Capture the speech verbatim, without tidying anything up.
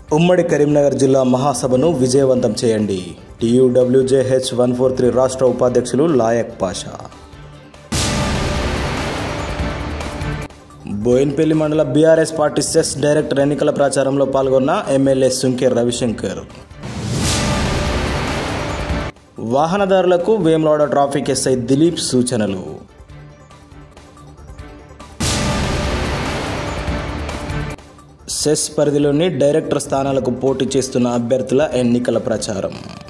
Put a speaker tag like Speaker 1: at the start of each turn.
Speaker 1: ఉమ్మడి కరీంనగర్ జిల్లా మహాసభను విజయవంతం చేయండి. టీయూడబ్ల్యూజేహెచ్ వన్ ఫోర్ త్రీ రాష్ట్ర ఉపాధ్యక్షులు లాయక్ పాషా. బోయిన్పల్లి మండల బీఆర్ఎస్ పార్టీ సెస్ డైరెక్టర్ ఎన్నికల ప్రచారంలో పాల్గొన్న ఎమ్మెల్యే సుంకె రవిశంకర్. వాహనదారులకు వేములవాడ ట్రాఫిక్ ఎస్ఐ దిలీప్ సూచనలు. సెస్ పరిధిలోని డైరెక్టర్ స్థానాలకు పోటీ చేస్తున్న అభ్యర్థుల ఎన్నికల ప్రచారం.